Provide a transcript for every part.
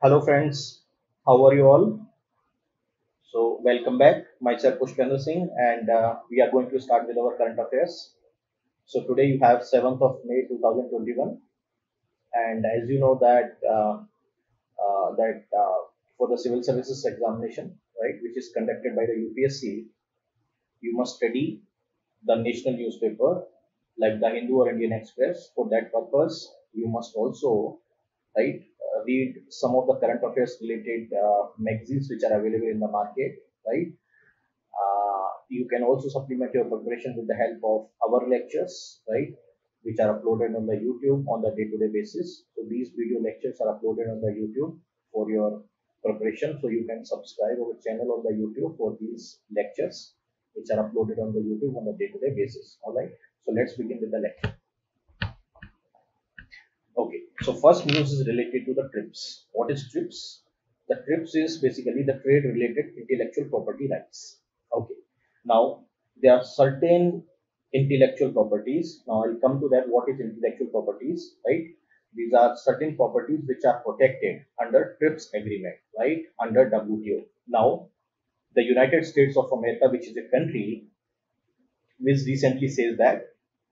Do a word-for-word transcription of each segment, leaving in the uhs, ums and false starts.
Hello friends, how are you all? So welcome back. Myself Pushpender Singh, and uh, we are going to start with our current affairs. So today you have seventh of May two thousand twenty-one, and as you know that uh, uh, that uh, for the civil services examination, right, which is conducted by the U P S C, you must study the national newspaper like the Hindu or Indian Express. For that purpose, you must also right uh, read some of the current affairs related uh, magazines which are available in the market, right. Uh, you can also supplement your preparation with the help of our lectures, right, which are uploaded on the YouTube on the day-to-day basis. So these video lectures are uploaded on the YouTube for your preparation. So you can subscribe our channel on the YouTube for these lectures, which are uploaded on the YouTube on the day-to-day basis. All right. So let's begin with the lecture. Okay, so first news is related to the TRIPS. What is TRIPS? The TRIPS is basically the trade related intellectual property rights. Okay, now there are certain intellectual properties. Now I'll come to that. What is intellectual properties, right? These are certain properties which are protected under TRIPS agreement, right? Under W T O. Now, the United States of America, which is a country, which recently says that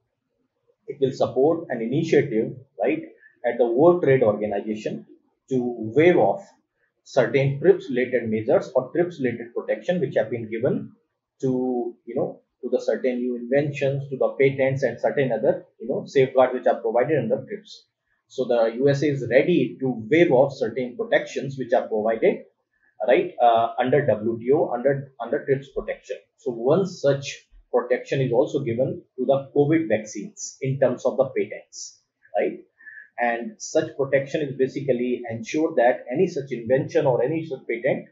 it will support an initiative, right, at the World Trade Organization to waive off certain TRIPS related measures or TRIPS related protection which have been given to, you know, to the certain new inventions, to the patents and certain other, you know, safeguards which are provided under TRIPS. So the U S A is ready to waive off certain protections which are provided, right, uh, under W T O, under under TRIPS protection. So one such protection is also given to the COVID vaccines in terms of the patents, right? And such protection is basically ensure that any such invention or any such patent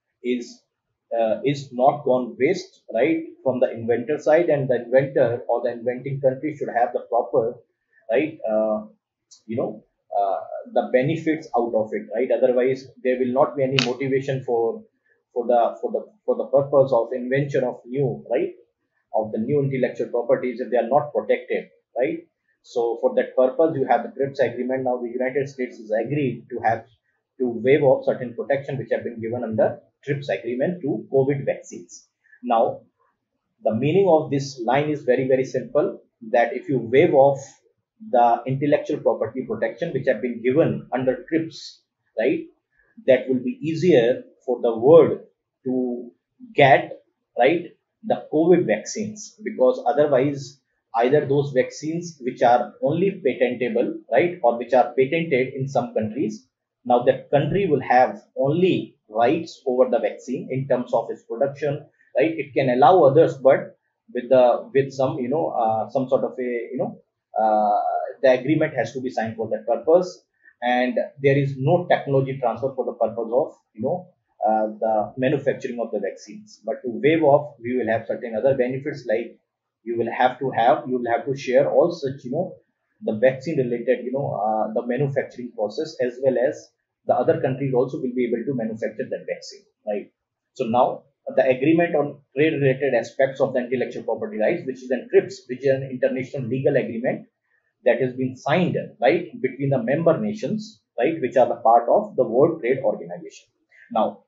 is uh, is not gone waste, right, from the inventor side, and the inventor or the inventing country should have the proper, right, uh, you know, uh, the benefits out of it, right? Otherwise, there will not be any motivation for for the for the for the purpose of invention of new, right, of the new intellectual properties if they are not protected, right? So for that purpose, you have the TRIPS agreement. Now the United States is agreed to have to waive off certain protection which have been given under TRIPS agreement to COVID vaccines. Now, the meaning of this line is very, very simple, that if you waive off the intellectual property protection which have been given under TRIPS, right, that will be easier for the world to get, right, the COVID vaccines, because otherwise either those vaccines which are only patentable, right, or which are patented in some countries, now that country will have only rights over the vaccine in terms of its production, right. It can allow others, but with the with some, you know, uh, some sort of a, you know, uh, the agreement has to be signed for that purpose, and there is no technology transfer for the purpose of, you know, uh, the manufacturing of the vaccines. But to waive off, we will have certain other benefits, like you will have to have you will have to share all such, you know, the vaccine related, you know, uh, the manufacturing process, as well as the other countries also will be able to manufacture that vaccine, right? So now the agreement on trade related aspects of the intellectual property rights, which is an TRIPS, which is an international legal agreement that has been signed, right, between the member nations, right, which are the part of the World Trade Organization. Now,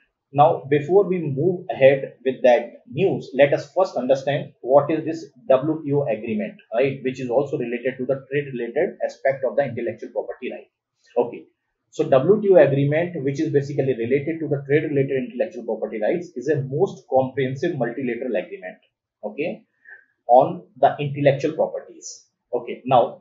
now before we move ahead with that news, let us first understand what is this W T O agreement, right, which is also related to the trade related aspect of the intellectual property right. Okay. So W T O agreement, which is basically related to the trade related intellectual property rights, is a most comprehensive multilateral agreement, okay, on the intellectual properties. Okay. Now,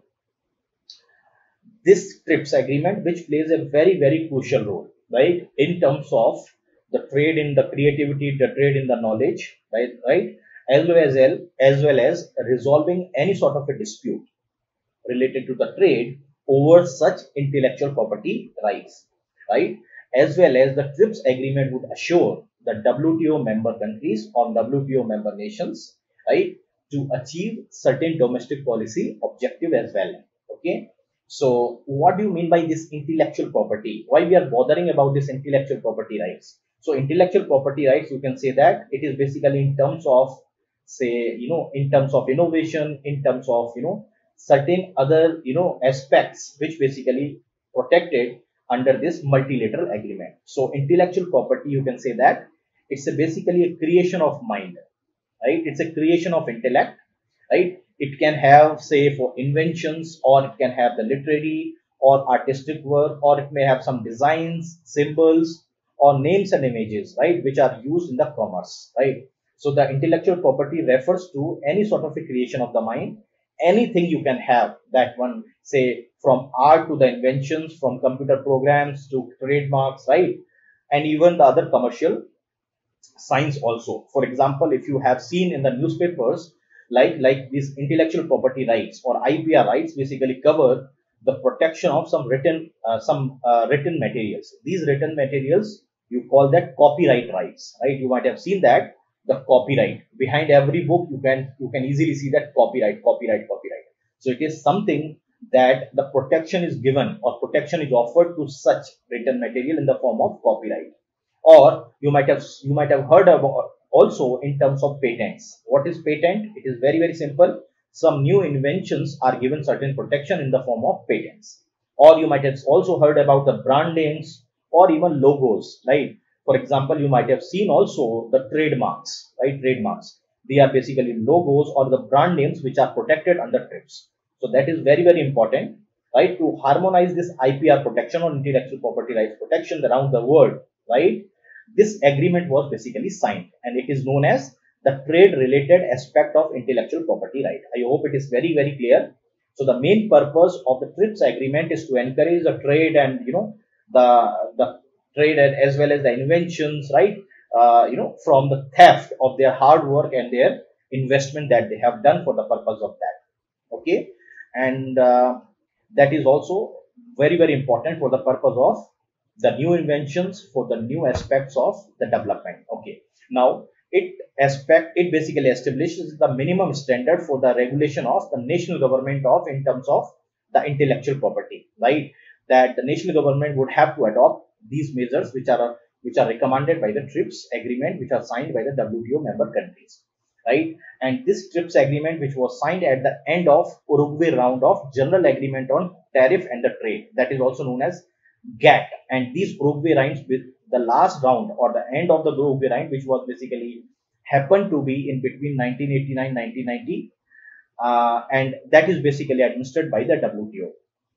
this TRIPS agreement, which plays a very, very crucial role, right, in terms of the trade in the creativity, the trade in the knowledge, right, right, as well as as well as resolving any sort of a dispute related to the trade over such intellectual property rights, right, as well as the TRIPS agreement would assure the W T O member countries or W T O member nations, right, to achieve certain domestic policy objective as well. Okay. So what do you mean by this intellectual property? Why we are bothering about this intellectual property rights? So intellectual property rights, you can say that it is basically in terms of, say, you know, in terms of innovation, in terms of, you know, certain other, you know, aspects which basically protected under this multilateral agreement. So intellectual property, you can say that it's a basically a creation of mind, right? It's a creation of intellect, right? It can have, say, for inventions, or it can have the literary or artistic work, or it may have some designs, symbols, or names and images, right, which are used in the commerce, right? So the intellectual property refers to any sort of a creation of the mind, anything you can have, that one, say, from art to the inventions, from computer programs to trademarks, right? And even the other commercial signs also. For example, if you have seen in the newspapers, like like these intellectual property rights or I P R rights basically cover the protection of some written uh, some uh, written materials. These written materials, you call that copyright rights, right? You might have seen that the copyright behind every book, you can you can easily see that copyright, copyright, copyright. So it is something that the protection is given or protection is offered to such written material in the form of copyright. Or you might have you might have heard about also in terms of patents. What is patent? It is very very simple. Some new inventions are given certain protection in the form of patents. Or you might have also heard about the brand names or even logos, right? For example, you might have seen also the trademarks, right? Trademarks, they are basically logos or the brand names which are protected under TRIPS. So that is very very important, right, to harmonize this I P R protection or intellectual property rights protection around the world, right? This agreement was basically signed, and it is known as the trade related aspect of intellectual property right. I hope it is very very clear. So the main purpose of the TRIPS agreement is to encourage the trade and, you know, the the trade and as well as the inventions, right? Uh, you know, from the theft of their hard work and their investment that they have done for the purpose of that. Okay, and uh, that is also very very important for the purpose of the new inventions, for the new aspects of the development. Okay, now it aspect it basically establishes the minimum standard for the regulation of the national government of in terms of the intellectual property, right? That the national government would have to adopt these measures which are which are recommended by the TRIPS agreement, which are signed by the W T O member countries, right? And this TRIPS agreement, which was signed at the end of Uruguay round of General Agreement on Tariff and the Trade, that is also known as GATT. And these Uruguay rounds, with the last round or the end of the Uruguay round, which was basically happened to be in between nineteen eighty-nine nineteen ninety, uh, and that is basically administered by the W T O.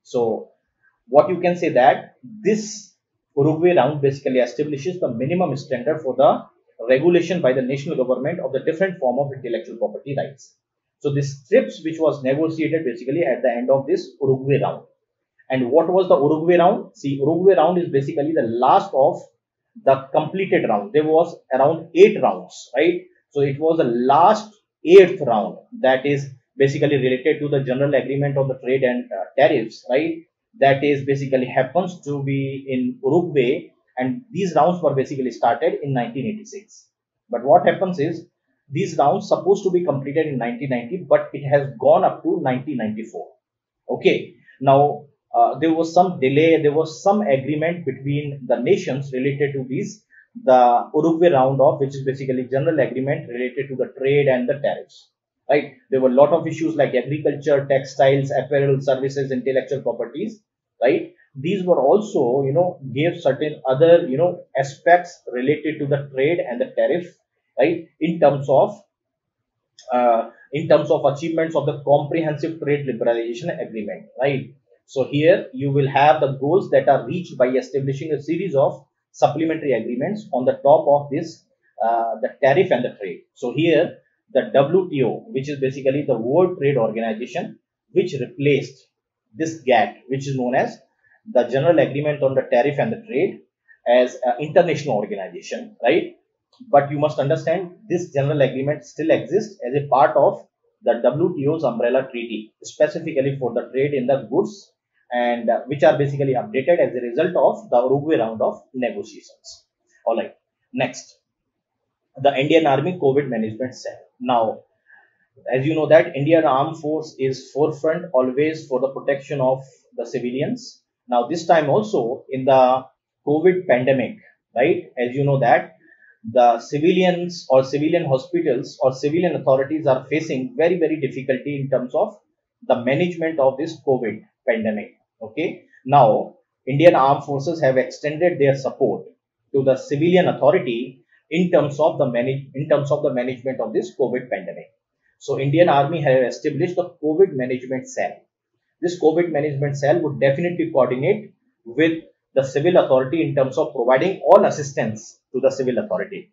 So what you can say that this Uruguay round basically establishes the minimum standard for the regulation by the national government of the different form of intellectual property rights. So this TRIPS, which was negotiated basically at the end of this Uruguay round. And what was the Uruguay round? See, Uruguay round is basically the last of the completed round. There was around eight rounds, right? So it was the last eighth round that is basically related to the general agreement on the trade and uh, tariffs, right? That is basically happens to be in Uruguay, and these rounds were basically started in nineteen eighty-six. But what happens is these rounds supposed to be completed in nineteen ninety, but it has gone up to nineteen ninety-four. Okay, now uh, there was some delay, there was some agreement between the nations related to these the Uruguay round of, which is basically general agreement related to the trade and the tariffs, right? There were a lot of issues like agriculture, textiles, apparel, services, intellectual properties, right? These were also, you know, gave certain other, you know, aspects related to the trade and the tariff, right? In terms of uh, in terms of achievements of the comprehensive trade liberalization agreement, right? So here you will have the goals that are reached by establishing a series of supplementary agreements on the top of this uh, the tariff and the trade. So here the W T O, which is basically the World Trade Organization, which replaced this GATT, which is known as the General Agreement on the Tariff and the Trade, as an international organization, right? But you must understand this general agreement still exists as a part of the W T O's umbrella treaty, specifically for the trade in the goods, and uh, which are basically updated as a result of the Uruguay round of negotiations. All right, next, the Indian Army COVID Management Cell. Now, as you know that Indian Armed Force is forefront always for the protection of the civilians. Now, this time also in the COVID pandemic, right? As you know that the civilians or civilian hospitals or civilian authorities are facing very very difficulty in terms of the management of this COVID pandemic. Okay, now Indian Armed Forces have extended their support to the civilian authority in terms of the manage in terms of the management of this COVID pandemic. So Indian Army have established the COVID management cell. This COVID management cell would definitely coordinate with the civil authority in terms of providing all assistance to the civil authority.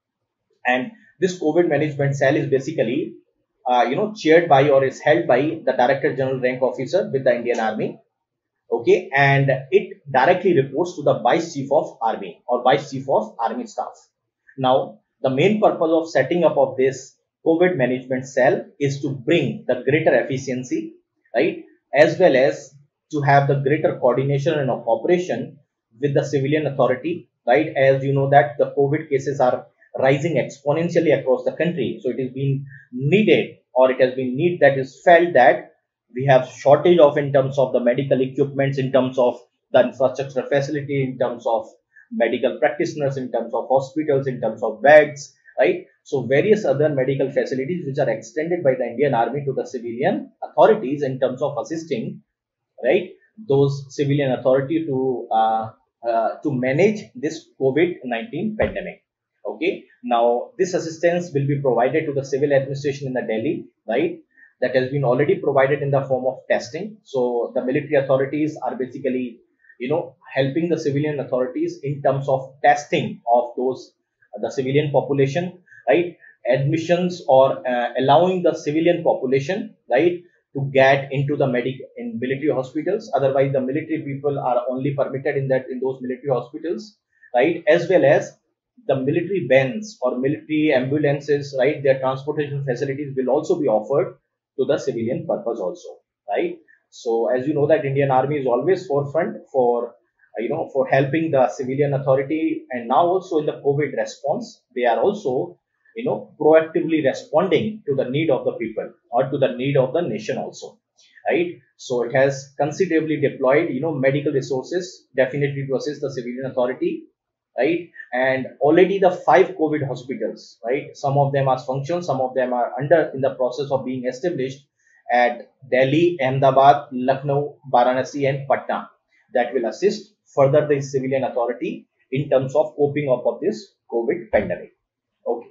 And this COVID management cell is basically, uh, you know, chaired by or is held by the Director General rank officer with the Indian Army. Okay, and it directly reports to the Vice Chief of Army or Vice Chief of Army Staff. Now, the main purpose of setting up of this COVID management cell is to bring the greater efficiency, right, as well as to have the greater coordination and cooperation with the civilian authority, right? As you know that the COVID cases are rising exponentially across the country, so it has been needed or it has been need that is felt that we have shortage of in terms of the medical equipments, in terms of the infrastructure facility, in terms of medical practitioners, in terms of hospitals, in terms of beds, right? So various other medical facilities which are extended by the Indian Army to the civilian authorities in terms of assisting, right, those civilian authority to uh, uh, to manage this COVID nineteen pandemic. Okay, now this assistance will be provided to the civil administration in the Delhi, right? That has been already provided in the form of testing. So the military authorities are basically, you know, helping the civilian authorities in terms of testing of those uh, the civilian population, right? Admissions or uh, allowing the civilian population, right, to get into the medic in military hospitals. Otherwise, the military people are only permitted in that in those military hospitals, right? As well as the military vans or military ambulances, right? Their transportation facilities will also be offered to the civilian purpose also, right? So as you know that Indian Army is always forefront for uh, you know for helping the civilian authority, and now also in the COVID response they are also, you know, proactively responding to the need of the people or to the need of the nation also, right? So it has considerably deployed, you know, medical resources definitely to assist the civilian authority, right? And already the five COVID hospitals, right? Some of them are functional, some of them are under in the process of being established at Delhi, Ahmedabad, Lucknow, Varanasi, and Patna, that will assist further the civilian authority in terms of coping up of this COVID pandemic. Okay.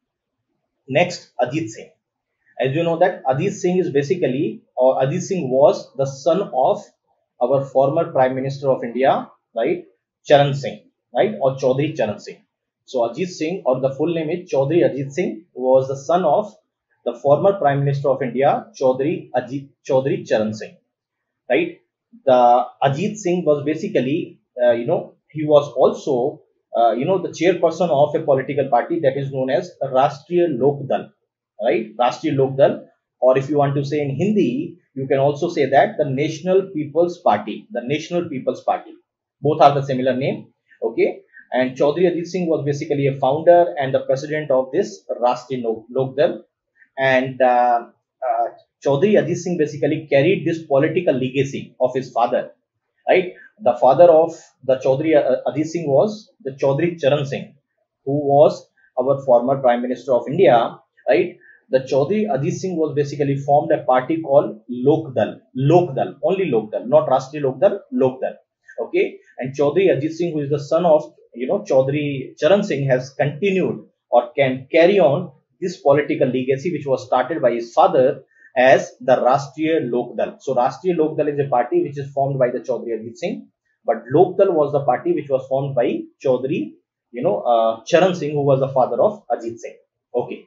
Next, Ajit Singh. As you know that Ajit Singh is basically, or Ajit Singh was the son of our former Prime Minister of India, right? Charan Singh, right? Or Chaudhry Charan Singh. So Ajit Singh, or the full name is Chaudhry Ajit Singh, was the son of the former Prime Minister of India, Chaudhry Ajit Chaudhry Charan Singh, right? The Ajit Singh was basically, uh, you know, he was also, uh, you know, the chairperson of a political party that is known as Rashtriya Lok Dal, right? Rashtriya Lok Dal, or if you want to say in Hindi, you can also say that the National People's Party, the National People's Party. Both are the similar name, okay? And Chaudhry Ajit Singh was basically a founder and the president of this Rashtriya Lok Dal. And uh, uh, Chaudhry Ajit Singh basically carried this political legacy of his father, right? The father of the Chaudhry Ajit Singh was the Chaudhry Charan Singh, who was our former Prime Minister of India, right? The Chaudhry Ajit Singh was basically formed a party called Lok Dal, Lok Dal, only Lok Dal, not Rashtriya Lok Dal, Lok Dal, okay? And Chaudhry Ajit Singh, who is the son of, you know, Chaudhry Charan Singh, has continued or can carry on this political legacy which was started by his father as the Rashtriya Lok Dal. So Rashtriya Lok Dal is a party which is formed by the Chaudhry Ajit Singh, but Lok Dal was the party which was formed by Chaudhry, you know, uh, Charan Singh, who was the father of Ajit Singh. Okay.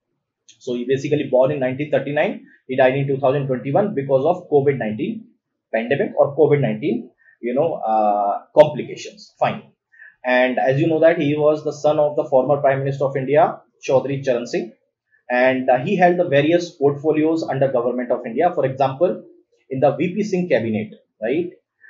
So he basically born in nineteen thirty-nine, he died in two thousand twenty-one because of COVID nineteen pandemic or COVID nineteen, you know, uh, complications. Fine. And as you know that he was the son of the former Prime Minister of India, Chaudhry Charan Singh, and uh, he held the various portfolios under Government of India. For example, in the V P Singh cabinet, right?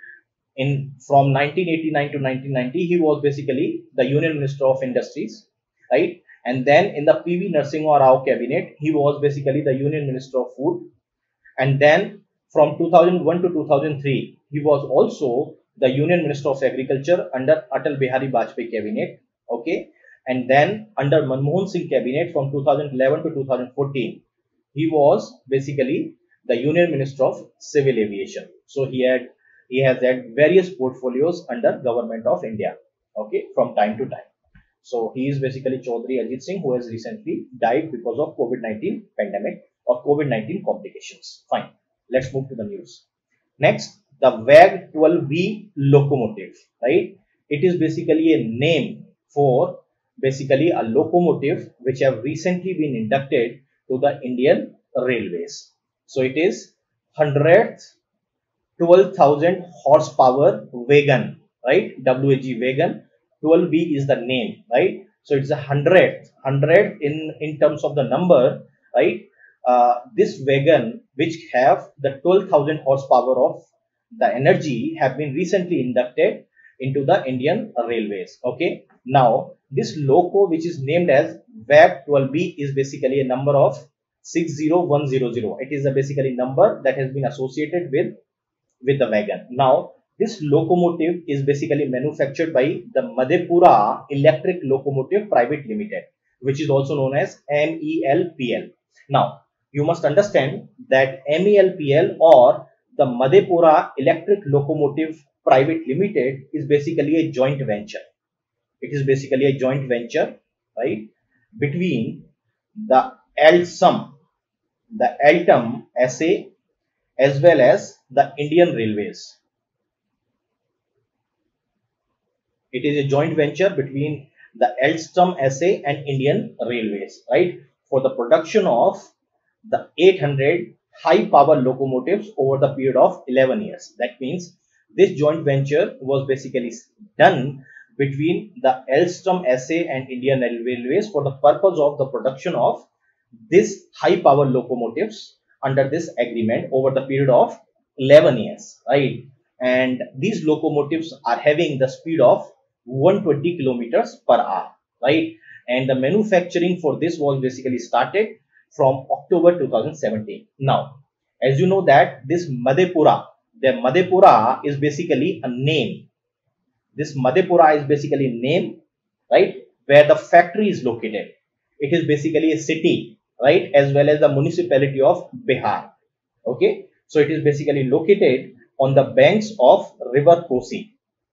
In from nineteen eighty-nine to nineteen ninety, he was basically the Union Minister of Industries, right? And then in the P V Narasimha Rao cabinet, he was basically the Union Minister of Food. And then from two thousand one to two thousand three, he was also the Union Minister of Agriculture under Atal Bihari Vajpayee cabinet. Okay. And then under Manmohan Singh cabinet from two thousand eleven to two thousand fourteen, he was basically the Union Minister of Civil Aviation. So he had, he has had various portfolios under government of India, okay, from time to time. So he is basically Chaudhary Ajit Singh, who has recently died because of COVID nineteen pandemic or COVID nineteen complications. Fine. Let's move to the news. Next, the W A G twelve B locomotive, right? It is basically a name for basically a locomotive which have recently been inducted to the Indian Railways. So it is one hundred twelve thousand horsepower wagon, right? W A G wagon. twelve B is the name, right? So it's a hundred, hundred in in terms of the number, right? Uh, this wagon, which have the twelve thousand horsepower of the energy, have been recently inducted into the Indian Railways. Okay. Now this loco, which is named as W A G twelve B, is basically a number of six zero one zero zero. It is a basically number that has been associated with with the wagon. Now this locomotive is basically manufactured by the Madhepura Electric Locomotive Private Limited, which is also known as M E L P L. Now you must understand that M E L P L or the Madhepura Electric Locomotive Private Limited is basically a joint venture. It is basically a joint venture, right, between the Alstom, the Alstom S A as well as the Indian Railways. It is a joint venture between the Alstom S A and Indian Railways, right, for the production of the eight hundred high power locomotives over the period of eleven years. That means this joint venture was basically done between the Alstom S A and Indian Railways for the purpose of the production of this high power locomotives under this agreement over the period of eleven years, right? And these locomotives are having the speed of one hundred twenty kilometers per hour, right? And the manufacturing for this was basically started from October two thousand seventeen. Now, as you know that this Madhepura, the Madhepura is basically a name. This Madhepura is basically a name, right, where the factory is located. It is basically a city, right, as well as the municipality of Bihar. Okay, so it is basically located on the banks of River Kosi.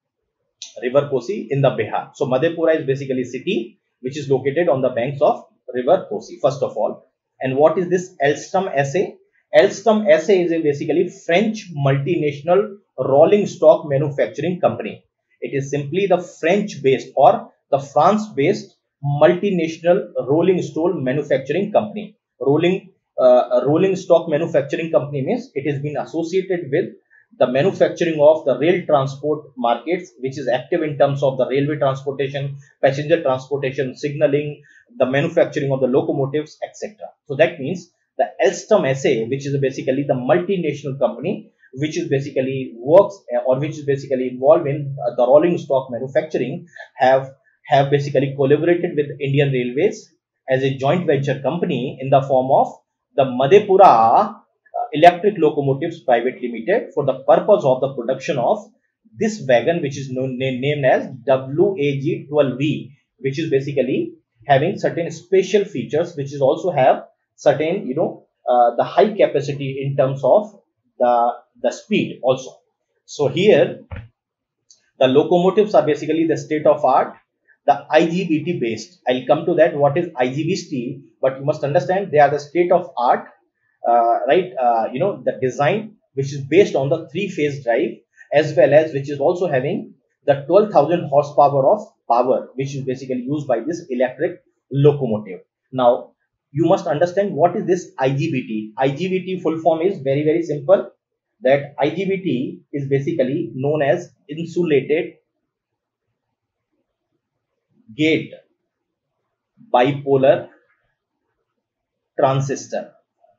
River Kosi in the Bihar. So Madhepura is basically a city which is located on the banks of River Kosi, first of all. And what is this Alstom S A? Alstom S A is a basically French multinational rolling stock manufacturing company. It is simply the French based or the France based multinational rolling stock manufacturing company. Rolling uh, rolling stock manufacturing company means it has been associated with the manufacturing of the rail transport markets, which is active in terms of the railway transportation, passenger transportation, signaling, the manufacturing of the locomotives, et cetera. So that means the Alstom S A, which is basically the multinational company, which is basically works or which is basically involved in uh, the rolling stock manufacturing, have have basically collaborated with Indian Railways as a joint venture company in the form of the Madhepura Electric Locomotives Private Limited for the purpose of the production of this wagon, which is known, named as W A G twelve B, which is basically having certain special features, which is also have certain, you know, uh, the high capacity in terms of the, the speed also. So here, the locomotives are basically the state of art, the I G B T based. I'll come to that, what is I G B T, but you must understand they are the state of art. Uh, right, uh, you know, the design which is based on the three-phase drive, as well as which is also having the twelve thousand horsepower of power, which is basically used by this electric locomotive. Now, you must understand what is this I G B T. I G B T full form is very, very simple. That I G B T is basically known as insulated gate bipolar transistor.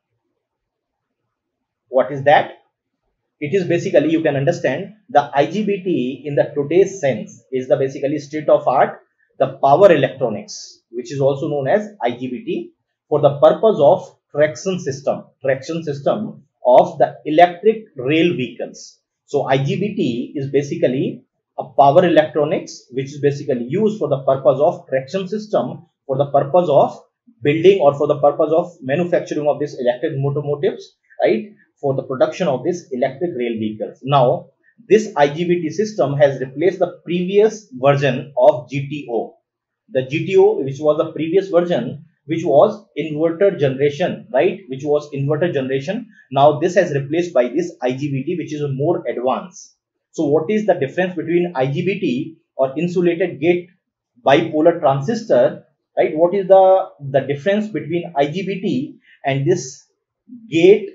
What is that? It is basically, you can understand, the I G B T in the today's sense is the basically state of art, the power electronics, which is also known as I G B T, for the purpose of traction system, traction system of the electric rail vehicles. So I G B T is basically a power electronics, which is basically used for the purpose of traction system, for the purpose of building or for the purpose of manufacturing of these electric locomotives, right, for the production of these electric rail vehicles. Now, this I G B T system has replaced the previous version of G T O. The G T O, which was the previous version, which was inverter generation, right? Which was inverter generation. Now this has replaced by this I G B T, which is more advanced. So what is the difference between I G B T or insulated gate bipolar transistor, right? What is the, the difference between I G B T and this gate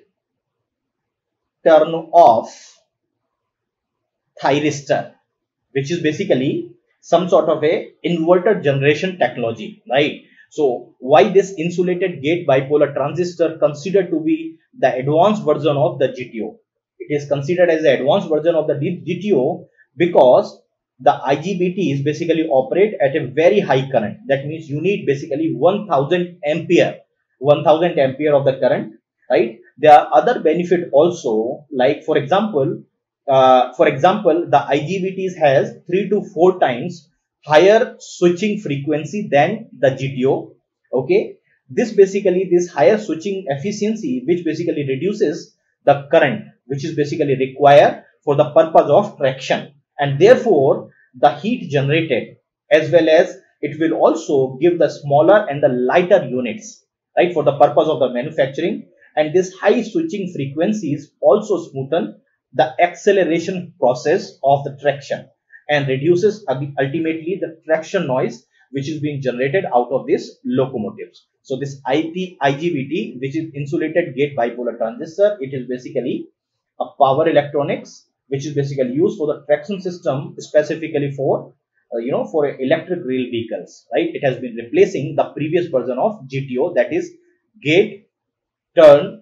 turn off thyristor, which is basically some sort of a inverter generation technology, right? So why this insulated gate bipolar transistor considered to be the advanced version of the G T O? It is considered as the advanced version of the G T O because the I G B T is basically operate at a very high current. That means you need basically one thousand ampere, one thousand ampere of the current, right? There are other benefit also, like for example, uh, for example, the I G B Ts has three to four times higher switching frequency than the G T O. Okay, this basically this higher switching efficiency, which basically reduces the current, which is basically required for the purpose of traction, and therefore the heat generated as well as it will also give the smaller and the lighter units, right, for the purpose of the manufacturing. And this high switching frequencies also smoothen the acceleration process of the traction and reduces ultimately the traction noise which is being generated out of these locomotives. So this I G B T, which is insulated gate bipolar transistor, it is basically a power electronics which is basically used for the traction system, specifically for uh, you know for electric rail vehicles, right? It has been replacing the previous version of G T O, that is gate turn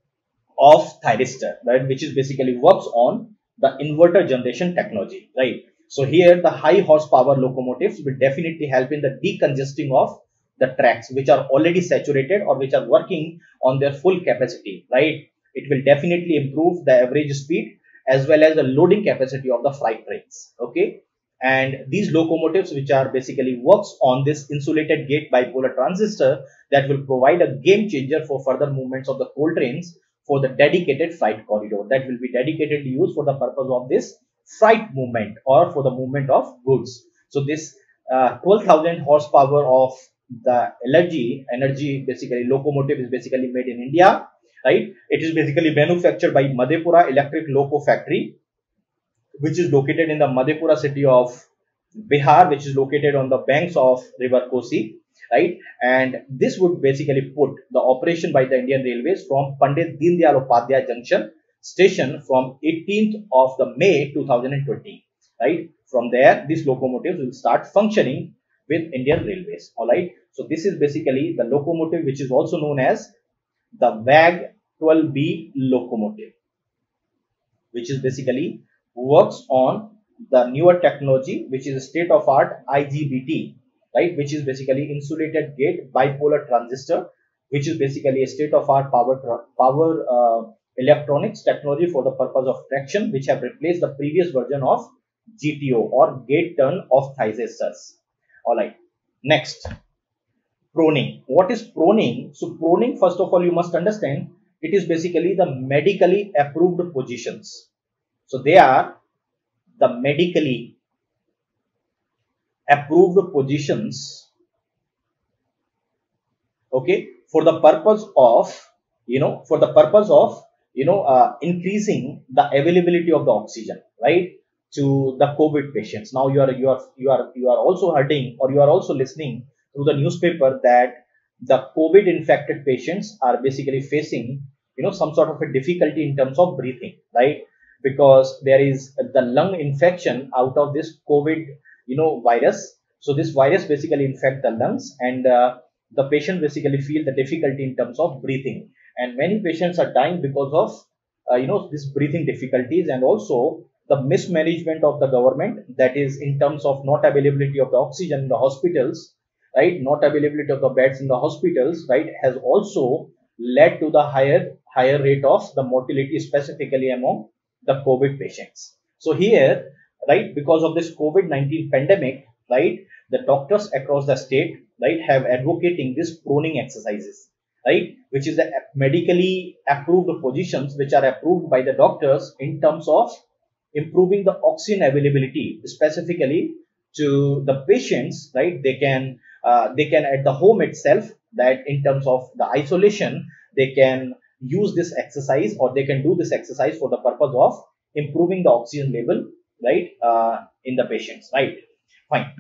off thyristor, right, which is basically works on the inverter generation technology, right? So here the high horsepower locomotives will definitely help in the decongesting of the tracks which are already saturated or which are working on their full capacity, right? It will definitely improve the average speed as well as the loading capacity of the freight trains. Okay, and these locomotives which are basically works on this insulated gate bipolar transistor, that will provide a game changer for further movements of the coal trains for the dedicated freight corridor that will be dedicatedly used for the purpose of this freight movement or for the movement of goods. So this uh, twelve thousand horsepower of the energy energy basically locomotive is basically made in India, right? It is basically manufactured by Madhepura Electric Loco Factory, which is located in the Madhepura city of Bihar, which is located on the banks of River Kosi, right? And this would basically put the operation by the Indian Railways from Pandit Deen Dayal Upadhyay Junction station from eighteenth of the May two thousand twenty, right? From there, these locomotives will start functioning with Indian Railways. All right. So this is basically the locomotive, which is also known as the W A G twelve B locomotive, which is basically works on the newer technology, which is state of art I G B T, right, which is basically insulated gate bipolar transistor, which is basically a state of art power power uh, electronics technology for the purpose of traction, which have replaced the previous version of G T O or gate turn off thyristors. All right, next, proning. What is proning? So proning, first of all, you must understand, it is basically the medically approved positions. So they are the medically approved positions, okay, for the purpose of, you know, for the purpose of, you know, uh, increasing the availability of the oxygen, right, to the COVID patients. Now you are, you are, you are, you are also hurting, or you are also listening through the newspaper that the COVID infected patients are basically facing, you know, some sort of a difficulty in terms of breathing, right? Because there is the lung infection out of this COVID, you know, virus. So this virus basically infect the lungs, and uh, the patient basically feel the difficulty in terms of breathing, and many patients are dying because of uh, you know this breathing difficulties, and also the mismanagement of the government, that is in terms of not availability of the oxygen in the hospitals, right, not availability of the beds in the hospitals, right, has also led to the higher higher rate of the mortality, specifically among the COVID patients. So here, right, because of this COVID nineteen pandemic, right, the doctors across the state, right, have advocating this proning exercises, right, which is the medically approved positions which are approved by the doctors in terms of improving the oxygen availability specifically to the patients, right? They can uh, they can at the home itself, that in terms of the isolation, they can use this exercise, or they can do this exercise for the purpose of improving the oxygen level, right, uh, in the patients, right? Fine.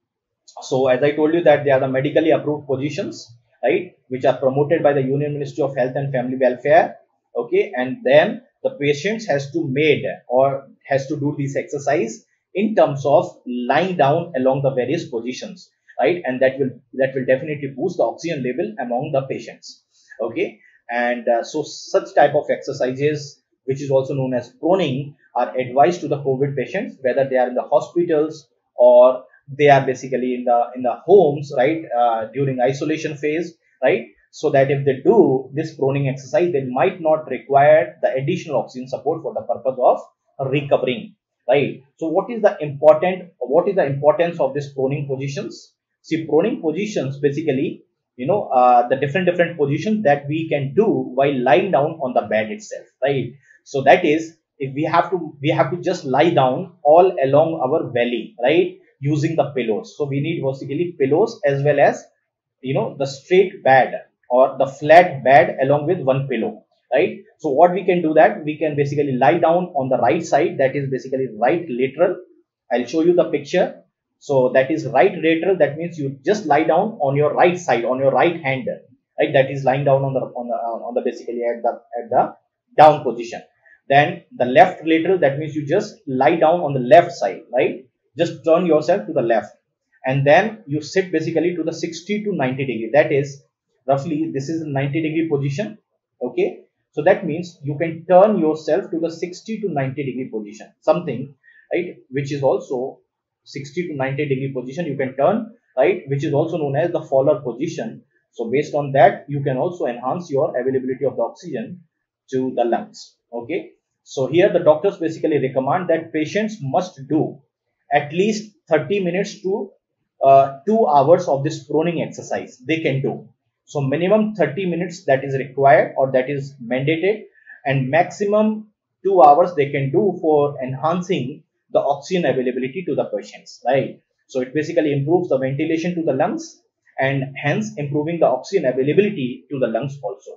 So as I told you that they are the medically approved positions, right, which are promoted by the Union Ministry of Health and Family Welfare. Okay, and then the patients has to made or has to do this exercise in terms of lying down along the various positions, right, and that will that will definitely boost the oxygen level among the patients. Okay, and uh, so such type of exercises, which is also known as proning, are advised to the COVID patients, whether they are in the hospitals or they are basically in the in the homes, right, uh, during isolation phase, right, so that if they do this proning exercise, they might not require the additional oxygen support for the purpose of recovering, right? So what is the important what is the importance of this proning positions? See, proning positions basically, you know, uh, the different different positions that we can do while lying down on the bed itself, right? So that is, if we have to we have to just lie down all along our belly, right, using the pillows. So we need basically pillows as well as, you know, the straight bed or the flat bed along with one pillow, right? So what we can do, that we can basically lie down on the right side, that is basically right lateral. I'll show you the picture. So that is right lateral, that means you just lie down on your right side, on your right hand, right, that is lying down on the on the on the basically at the at the down position. Then the left lateral, that means you just lie down on the left side, right, just turn yourself to the left, and then you sit basically to the sixty to ninety degree, that is roughly this is ninety degree position. Okay, so that means you can turn yourself to the sixty to ninety degree position, something, right, which is also sixty to ninety degree position you can turn, right, which is also known as the Fowler position. So based on that, you can also enhance your availability of the oxygen to the lungs. Okay, so here the doctors basically recommend that patients must do at least thirty minutes to uh, two hours of this proning exercise they can do. So minimum thirty minutes that is required or that is mandated, and maximum two hours they can do for enhancing the oxygen availability to the patients, right? So it basically improves the ventilation to the lungs and hence improving the oxygen availability to the lungs also.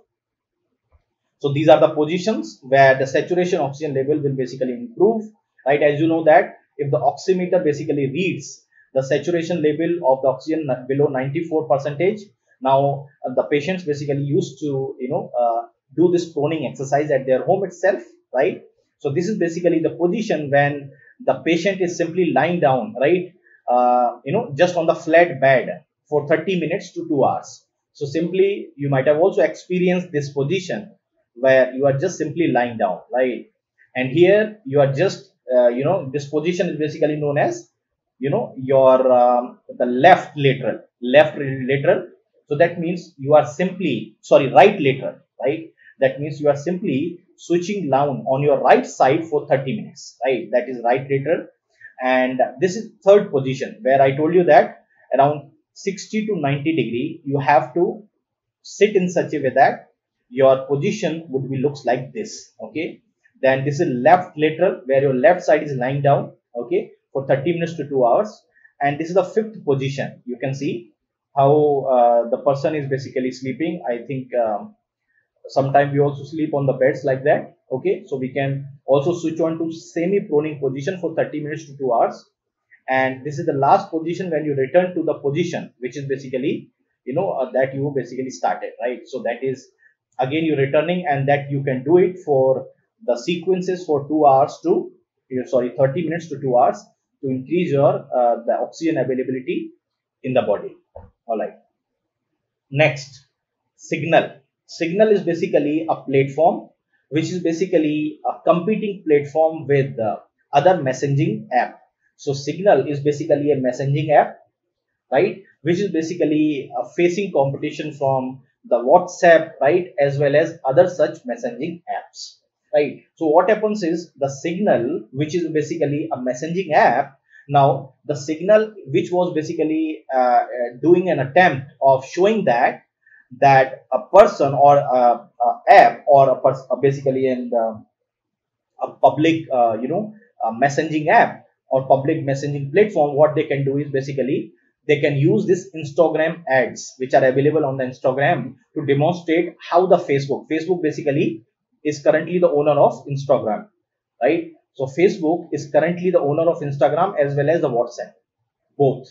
So these are the positions where the saturation oxygen level will basically improve, right? As you know that if the oximeter basically reads the saturation level of the oxygen below ninety-four percentage, now uh, the patients basically used to, you know, uh, do this proning exercise at their home itself, right? So this is basically the position when the patient is simply lying down, right, uh, you know, just on the flat bed for thirty minutes to two hours. So simply you might have also experienced this position where you are just simply lying down, right? And here you are just, uh, you know, this position is basically known as, you know, your um, the left lateral, left lateral. So that means you are simply, sorry, right lateral, right? That means you are simply switching down on your right side for thirty minutes, right? That is right lateral. And this is third position where I told you that around sixty to ninety degree, you have to sit in such a way that your position would be looks like this. Okay, then this is left lateral where your left side is lying down, okay, for thirty minutes to two hours. And this is the fifth position. You can see how uh, the person is basically sleeping. I think um, sometimes we also sleep on the beds like that. Okay, so we can also switch on to semi proning position for thirty minutes to two hours. And this is the last position when you return to the position which is basically, you know, uh, that you basically started, right? So that is again you returning, and that you can do it for the sequences for two hours to, sorry, thirty minutes to two hours to increase your uh, the oxygen availability in the body. All right, next, signal. Signal is basically a platform which is basically a competing platform with uh, other messaging app. So signal is basically a messaging app, right, which is basically uh, facing competition from the WhatsApp, right, as well as other such messaging apps, right? So what happens is the Signal, which is basically a messaging app, now the Signal, which was basically uh, uh, doing an attempt of showing that that a person or a, a app or a person basically in the, a public uh, you know a messaging app or public messaging platform, what they can do is basically they can use this Instagram ads which are available on the Instagram to demonstrate how the Facebook, Facebook basically is currently the owner of Instagram, right? So Facebook is currently the owner of Instagram as well as the WhatsApp, both.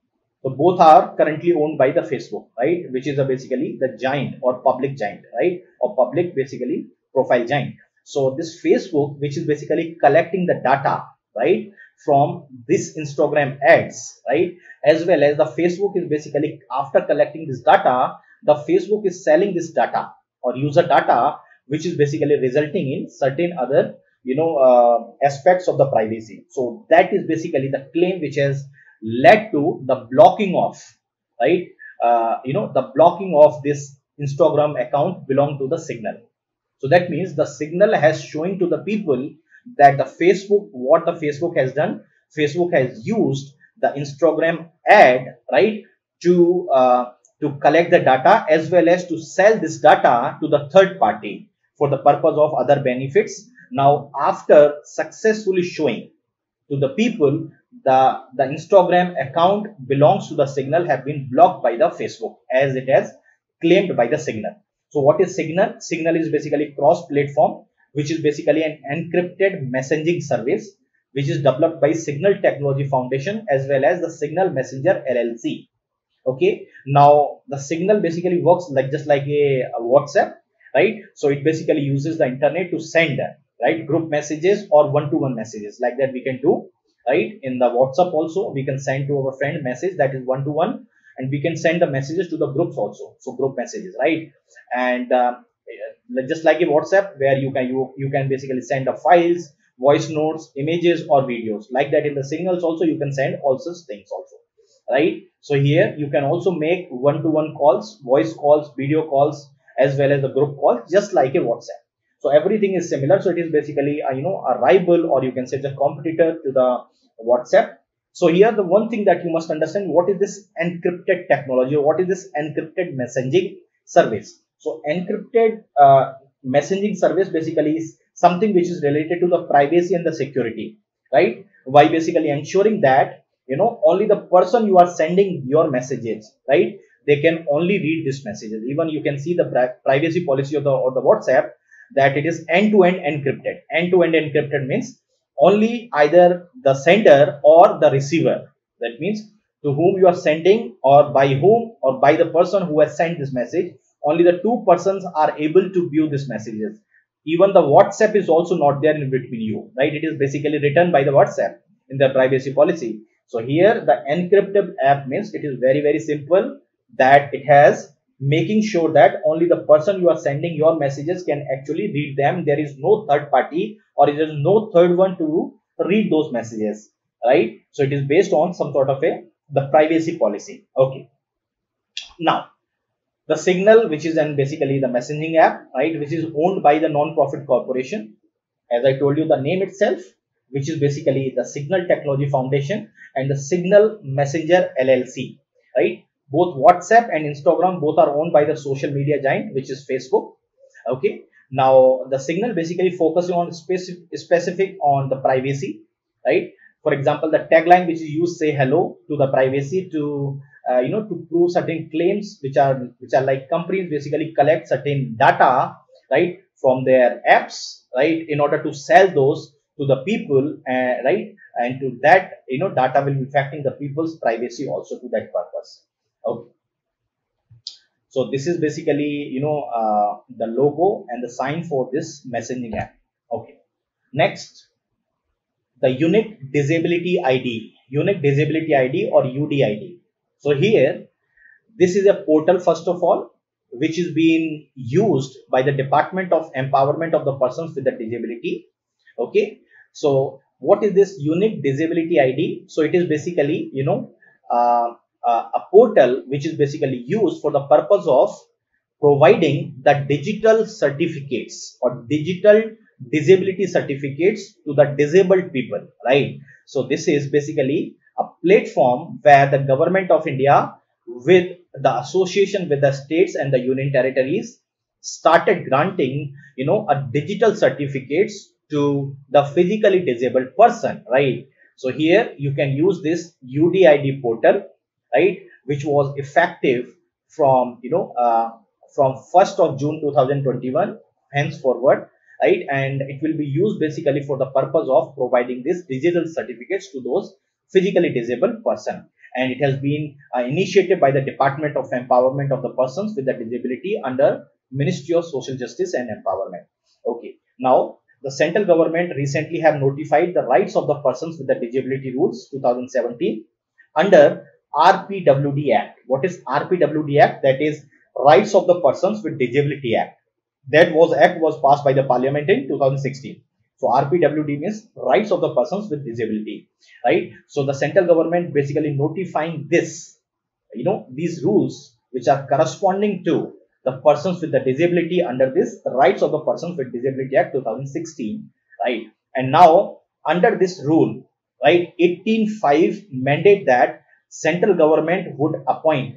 So both are currently owned by the Facebook, right? Which is a basically the giant or public giant, right? Or public basically profile giant. So this Facebook, which is basically collecting the data, right, from this Instagram ads, right, as well as the Facebook is basically after collecting this data, the Facebook is selling this data or user data, which is basically resulting in certain other, you know, uh, aspects of the privacy. So that is basically the claim which has led to the blocking of, right, uh, you know, the blocking of this Instagram account belong to the Signal. So that means the Signal has showing to the people that the Facebook, what the Facebook has done, Facebook has used the Instagram ad, right, to uh, to collect the data as well as to sell this data to the third party for the purpose of other benefits. Now, after successfully showing to the people the the Instagram account belongs to the Signal have been blocked by the Facebook as it has claimed by the Signal. So what is Signal? Signal is basically cross-platform, which is basically an encrypted messaging service, which is developed by Signal Technology Foundation as well as the Signal Messenger L L C. Okay, now the Signal basically works like just like a, a WhatsApp, right? So it basically uses the internet to send, right, group messages or one-to-one messages like that we can do, right? In the WhatsApp also we can send to our friend message that is one-to-one, and we can send the messages to the groups also, so group messages, right? And uh, just like a WhatsApp where you can you, you can basically send the files, voice notes, images or videos, like that in the Signals also you can send all such things also, right? So here you can also make one-to-one calls, voice calls, video calls as well as the group calls, just like a WhatsApp. So everything is similar. So it is basically a, you know, a rival, or you can say the competitor to the WhatsApp. So here the one thing that you must understand, what is this encrypted technology, or what is this encrypted messaging service? So encrypted uh, messaging service basically is something which is related to the privacy and the security, right? By basically ensuring that, you know, only the person you are sending your messages, right, they can only read these messages. Even you can see the pri privacy policy of the or the WhatsApp, that it is end-to-end encrypted. End-to-end encrypted means only either the sender or the receiver, that means to whom you are sending or by whom or by the person who has sent this message, only the two persons are able to view these messages. Even the WhatsApp is also not there in between you, right? It is basically written by the WhatsApp in the privacy policy. So here the encrypted app means it is very very simple, that it has making sure that only the person you are sending your messages can actually read them. There is no third party or there is no third one to read those messages, right? So it is based on some sort of a the privacy policy. Okay, now the Signal, which is an basically the messaging app, right, which is owned by the non-profit corporation, as I told you the name itself, which is basically the Signal Technology Foundation and the Signal Messenger L L C, right? Both WhatsApp and Instagram both are owned by the social media giant, which is Facebook. Okay, now the Signal basically focusing on specific specific on the privacy, right? For example, the tagline which is used, say hello to the privacy, to uh, you know, to prove certain claims which are which are like companies basically collect certain data, right, from their apps, right, in order to sell those to the people, uh, right, and to that, you know, data will be affecting the people's privacy also to that purpose. Okay, so this is basically, you know, uh, the logo and the sign for this messaging app. Okay, next, the unique disability I D, unique disability I D or U D I D. So here, this is a portal first of all, which is being used by the Department of Empowerment of the Persons with a Disability. Okay, so what is this unique disability I D? So it is basically, you know, uh, uh, a portal which is basically used for the purpose of providing the digital certificates or digital disability certificates to the disabled people, right? So this is basically a platform where the government of India with the association with the states and the union territories started granting, you know, a digital certificates to the physically disabled person, right? So here you can use this U D I D portal, right, which was effective from, you know, uh, from first of June two thousand twenty-one henceforward, right? And it will be used basically for the purpose of providing these digital certificates to those physically disabled person. And it has been uh, initiated by the Department of Empowerment of the Persons with the Disability under Ministry of Social Justice and Empowerment. Okay. Now, the central government recently have notified the rights of the persons with the disability rules two thousand seventeen under R P W D Act. What is R P W D Act? That is Rights of the Persons with Disability Act. That was act was passed by the parliament in two thousand sixteen. So R P W D means Rights of the Persons with Disability, right? So the central government basically notifying this, you know, these rules which are corresponding to the persons with the disability under this Rights of the Persons with Disability Act two thousand sixteen, right? And now under this rule, right, eighteen five mandate that central government would appoint,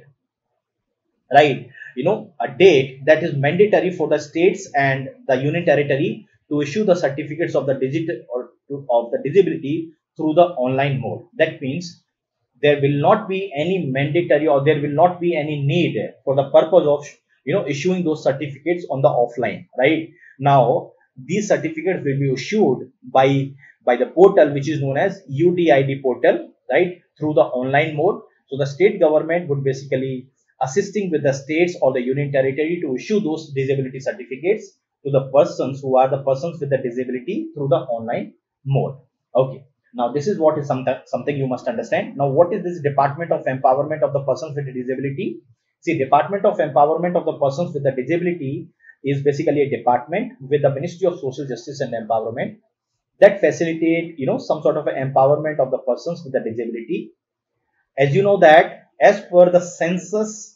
right, you know, a date that is mandatory for the states and the union territory to issue the certificates of the digital or to, of the disability through the online mode. That means there will not be any mandatory or there will not be any need for the purpose of, you know, issuing those certificates on the offline, right? Now these certificates will be issued by by the portal which is known as U D I D portal, right, through the online mode. So the state government would basically assisting with the states or the union territory to issue those disability certificates to the persons who are the persons with the disability through the online mode. Okay. Now this is what is some, something you must understand. Now what is this Department of Empowerment of the Persons with Disability? See, Department of Empowerment of the Persons with the Disability is basically a department with the Ministry of Social Justice and Empowerment that facilitate, you know, some sort of an empowerment of the persons with the disability. As you know that as per the census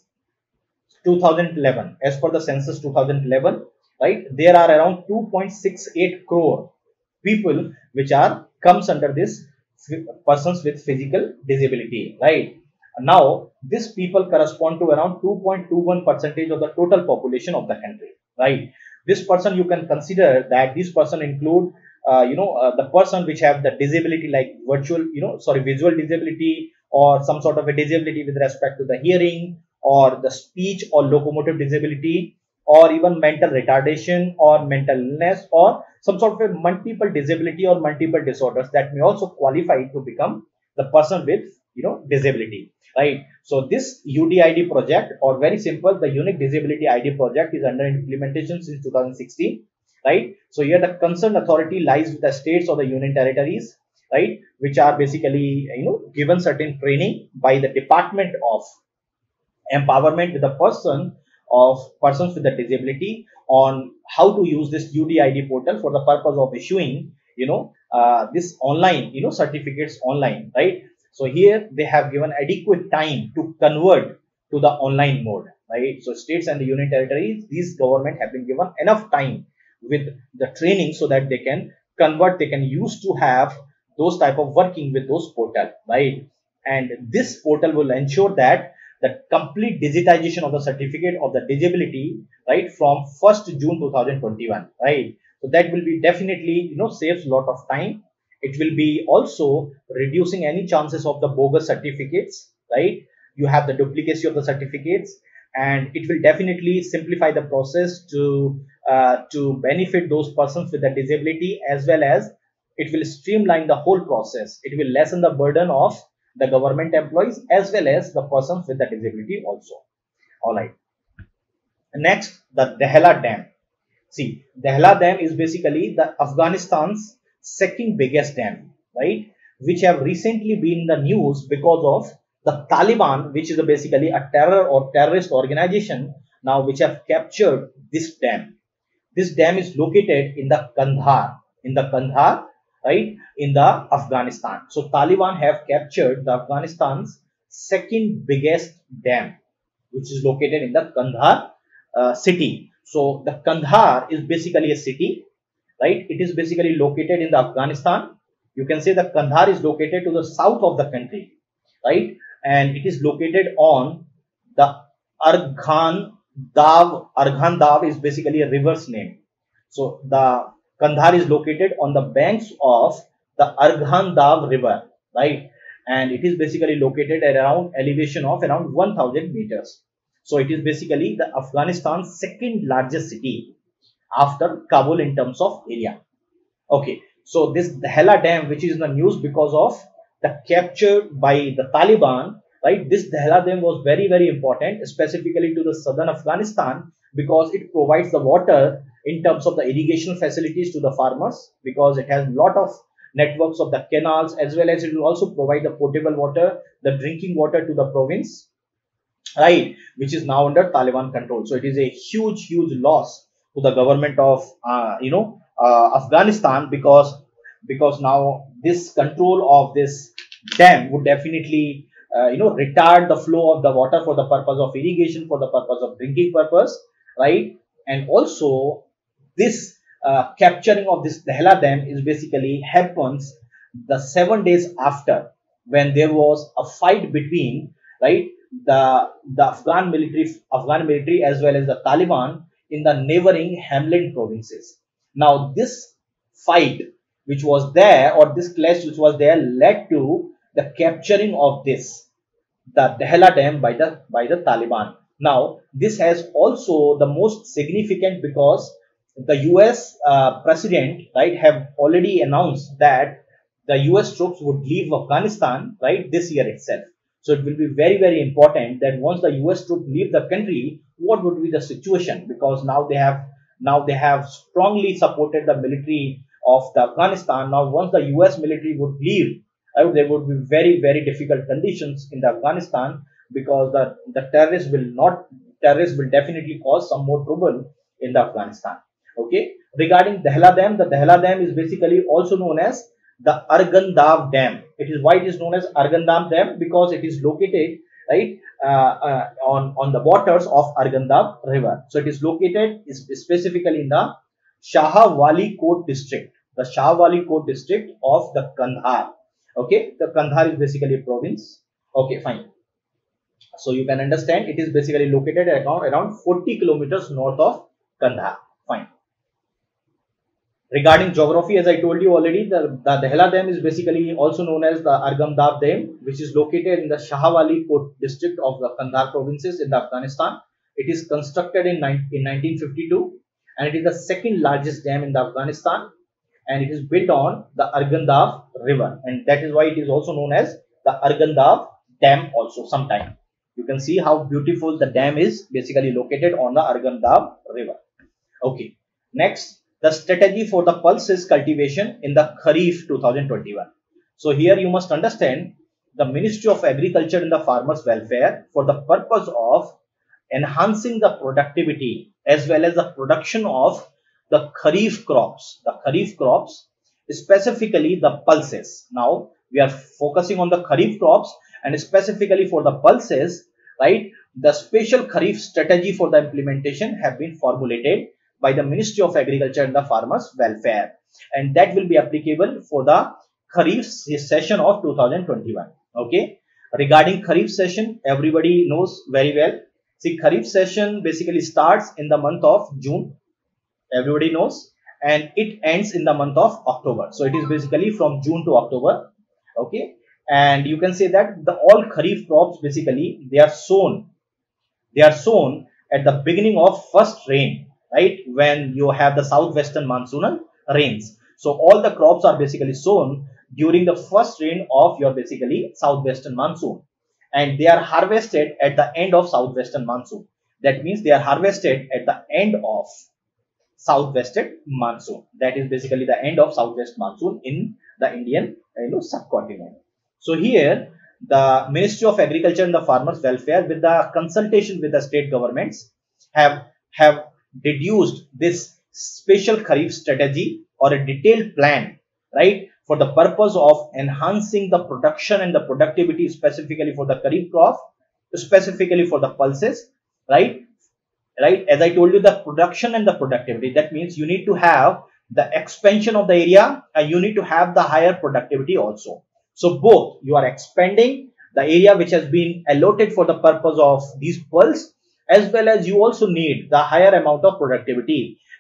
two thousand eleven, as per the census two thousand eleven, right, there are around two point six eight crore people which are comes under this persons with physical disability, right? Now these people correspond to around two point two one percentage of the total population of the country, right? This person, you can consider that this person include uh, you know uh, the person which have the disability like virtual, you know sorry visual disability, or some sort of a disability with respect to the hearing or the speech or locomotive disability, or even mental retardation or mental illness, or some sort of a multiple disability or multiple disorders that may also qualify to become the person with, you know, disability, right? So this U D I D project, or very simple, the Unique Disability I D project, is under implementation since two thousand sixteen, right? So here the concerned authority lies with the states or the union territories, right, which are basically, you know, given certain training by the Department of Empowerment with the person of persons with the disability on how to use this U D I D portal for the purpose of issuing, you know, uh, this online, you know, certificates online, right? So here they have given adequate time to convert to the online mode, right? So states and the union territories, these government have been given enough time with the training so that they can convert, they can use to have those type of working with those portal, right? And this portal will ensure that the complete digitization of the certificate of the disability, right, from first June two thousand twenty-one, right? So that will be definitely, you know, saves a lot of time. It will be also reducing any chances of the bogus certificates, right? You have the duplicacy of the certificates, and it will definitely simplify the process to uh, to benefit those persons with the disability, as well as it will streamline the whole process. It will lessen the burden of the government employees as well as the persons with the disability also. All right. Next, the Dahlia Dam. See, Dahlia Dam is basically the Afghanistan's second biggest dam, right, which have recently been in the news because of the Taliban, which is a basically a terror or terrorist organization now, which have captured this dam. This dam is located in the Kandahar, in the Kandahar, right, in the Afghanistan. So Taliban have captured the Afghanistan's second biggest dam, which is located in the Kandahar uh, city. So the Kandahar is basically a city, right? It is basically located in the Afghanistan. You can say the Kandahar is located to the south of the country, right? And it is located on the Arghan Dav. Arghan Dav is basically a river's name. So the Kandahar is located on the banks of the Arghan River, right? And it is basically located at around elevation of around one thousand meters. So it is basically the Afghanistan's second largest city after Kabul in terms of area. Okay, so this Dahela Dam, which is in the news because of the capture by the Taliban, right? This Dahela Dam was very, very important, specifically to the southern Afghanistan, because it provides the water in terms of the irrigation facilities to the farmers, because it has a lot of networks of the canals, as well as it will also provide the potable water, the drinking water to the province, right, which is now under Taliban control. So it is a huge, huge loss to the government of uh, you know uh, Afghanistan, because because now this control of this dam would definitely uh, you know retard the flow of the water for the purpose of irrigation, for the purpose of drinking purpose, right? And also this uh, capturing of this Dahela Dam is basically happens the seven days after, when there was a fight between, right, the the Afghan military Afghan military as well as the Taliban in the neighboring Hamland provinces. Now this fight which was there, or this clash which was there, led to the capturing of this the Dahela Dam by the by the Taliban. Now this has also the most significant, because the U S uh, president, right, have already announced that the U S troops would leave Afghanistan, right, this year itself. So it will be very, very important that once the U S troops leave the country, what would be the situation? Because now they have now they have strongly supported the military of the Afghanistan. Now once the U S military would leave, uh, there would be very, very difficult conditions in the Afghanistan, because the the terrorists will not terrorists will definitely cause some more trouble in the Afghanistan. Okay. Regarding Dahela Dam, the Dahela Dam is basically also known as the Arghandab Dam. It is why it is known as Arghandab Dam, because it is located, right, uh, uh, on on the waters of Arghandab River. So it is located is specifically in the Shahwali Kot district, the Shahwali Kot district of the Kandahar. Okay, the Kandahar is basically a province. Okay, fine. So you can understand it is basically located at around, around forty kilometers north of Kandahar. Fine. Regarding geography, as I told you already, the, the Dahela Dam is basically also known as the Arghandab Dam, which is located in the Shahwali Kot district of the Kandahar provinces in the Afghanistan. It is constructed in, in nineteen fifty-two, and it is the second largest dam in the Afghanistan, and it is built on the Arghandab River, and that is why it is also known as the Arghandab Dam also. Sometime you can see how beautiful the dam is, basically located on the Arghandab River. Okay, next, the strategy for the pulses cultivation in the Kharif two thousand twenty-one. So here you must understand the Ministry of Agriculture and the Farmers Welfare, for the purpose of enhancing the productivity as well as the production of the Kharif crops, the Kharif crops, specifically the pulses. Now we are focusing on the Kharif crops, and specifically for the pulses, right, the special Kharif strategy for the implementation have been formulated by the Ministry of Agriculture and the Farmers Welfare, and that will be applicable for the Kharif session of two thousand twenty-one. Okay, regarding Kharif session, everybody knows very well. See, Kharif session basically starts in the month of June, everybody knows, and it ends in the month of October. So it is basically from June to October. Okay, and you can say that the all Kharif crops basically they are sown, they are sown at the beginning of first rain, right, when you have the southwestern monsoonal rains. So all the crops are basically sown during the first rain of your basically southwestern monsoon, and they are harvested at the end of southwestern monsoon. That means they are harvested at the end of southwestern monsoon. That is basically the end of southwest monsoon in the Indian you know subcontinent. So here the Ministry of Agriculture and the Farmers Welfare, with the consultation with the state governments, have have deduced this special Kharif strategy or a detailed plan, right, for the purpose of enhancing the production and the productivity, specifically for the Kharif crop, specifically for the pulses, right, right. As I told you, the production and the productivity, that means you need to have the expansion of the area, and you need to have the higher productivity also. So both, you are expanding the area which has been allotted for the purpose of these pulse, as well as you also need the higher amount of productivity.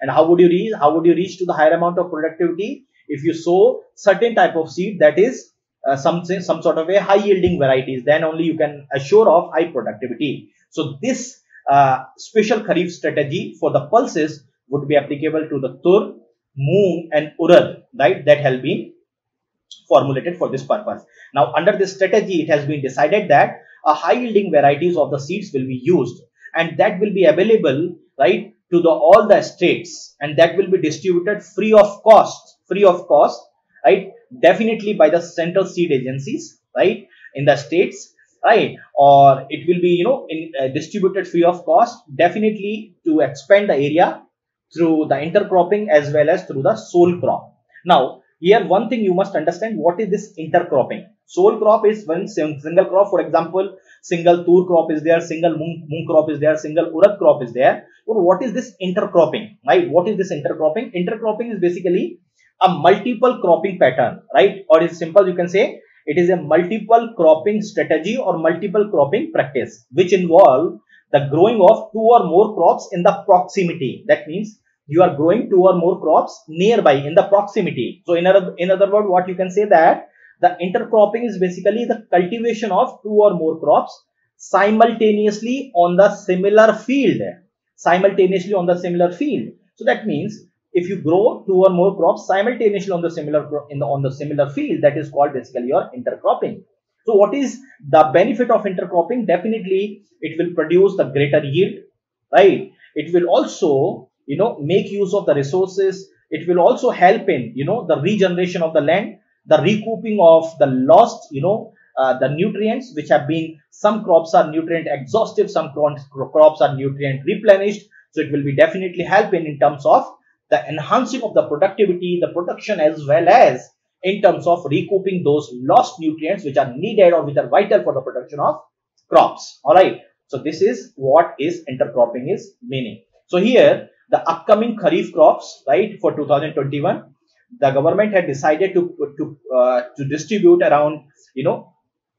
And how would you reach? How would you reach to the higher amount of productivity? If you sow certain type of seed that is uh, some some sort of a high yielding varieties, then only you can assure of high productivity. So this uh, special kharif strategy for the pulses would be applicable to the tur, moong, and urad, right? That have been formulated for this purpose. Now, under this strategy, it has been decided that a high yielding varieties of the seeds will be used, and that will be available, right, to the all the states, and that will be distributed free of cost, free of cost, right, definitely by the central seed agencies, right, in the states, right, or it will be, you know, in, uh, distributed free of cost, definitely to expand the area through the intercropping as well as through the sole crop. Now, here one thing you must understand, what is this intercropping? Sole crop is one single crop. For example, single tur crop is there, single moong, moong crop is there, single urad crop is there. But what is this intercropping, right? What is this intercropping? Intercropping is basically a multiple cropping pattern, right? Or it's simple, you can say it is a multiple cropping strategy or multiple cropping practice, which involve the growing of two or more crops in the proximity. That means you are growing two or more crops nearby in the proximity. So in other, in other words, what you can say that the intercropping is basically the cultivation of two or more crops simultaneously on the similar field, simultaneously on the similar field. So that means if you grow two or more crops simultaneously on the similar in the on the similar field, that is called basically your intercropping. So what is the benefit of intercropping? Definitely it will produce the greater yield, right? It will also, you know, make use of the resources. It will also help in, you know, the regeneration of the land, the recouping of the lost, you know, uh, the nutrients which have been, some crops are nutrient exhaustive, some crops are nutrient replenished. So it will be definitely helping in terms of the enhancing of the productivity, the production, as well as in terms of recouping those lost nutrients which are needed or which are vital for the production of crops. All right. So this is what is intercropping is meaning. So here the upcoming kharif crops, right, for two thousand twenty-one, the government had decided to to uh, to distribute around, you know,